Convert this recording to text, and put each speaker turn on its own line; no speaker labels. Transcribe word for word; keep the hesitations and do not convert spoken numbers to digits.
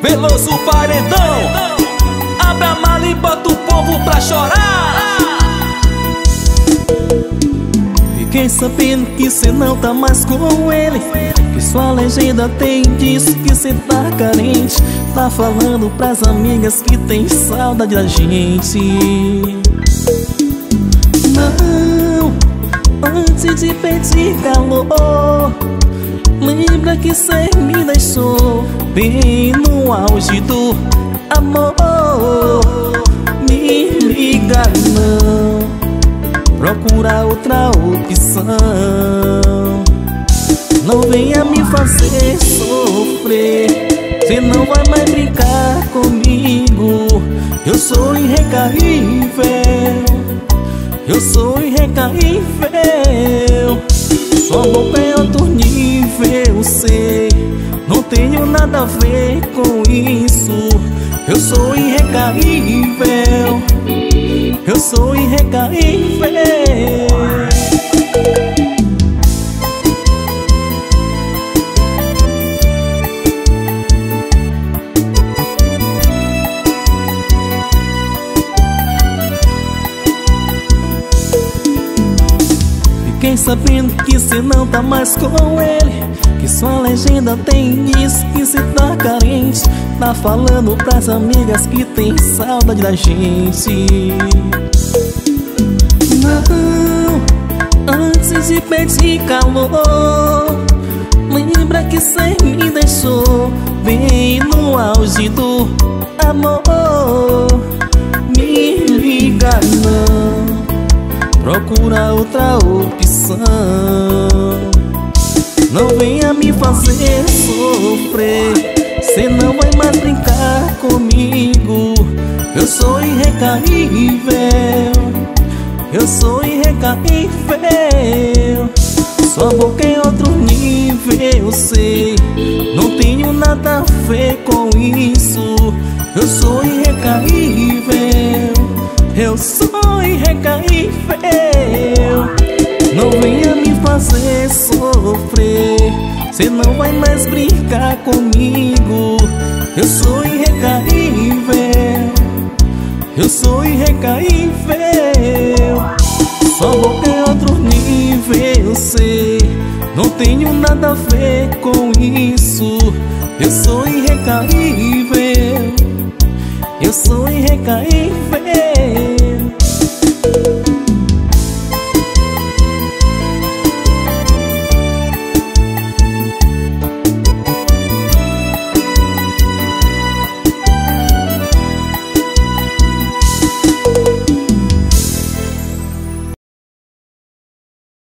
Veloso Paredão, abre a mala e bota o povo pra chorar.
Fiquei sabendo que cê não tá mais com ele, que sua legenda tem disso, que cê tá carente. Tá falando pras amigas que tem saudade da gente. Não, antes de pedir calor, lembra que cê me deixou bem no auge do amor. Me liga não, procura outra opção. Não venha me fazer sofrer, cê não vai mais brincar comigo. Eu sou irrecaível, eu sou irrecaível. Sua boca é outro nível, sei, não tenho nada a ver com isso. Eu sou irrecaível, eu sou irrecaível. Fiquei sabendo que cê não tá mais com ele, que sua legenda tem isso, que cê tá carente. Tá falando pras amigas que tem saudade da gente. Não, antes de pedir calor, lembra que cê me deixou bem no auge do amor. Me liga não, procura outra opção. Não venha me fazer sofrer, cê não vai mais brincar comigo. Eu sou irrecaível, eu sou irrecaível. Sua boca é outro nível, sei, não tenho nada a ver com isso. Eu sou irrecaível, eu sou irrecaível. Não venha me fazer sofrer, cê não vai mais brincar comigo. Eu sou irrecaível, eu sou irrecaível. Sua boca é outro nível, sei, não tenho nada a ver com isso. Eu sou irrecaível, eu sou irrecaível.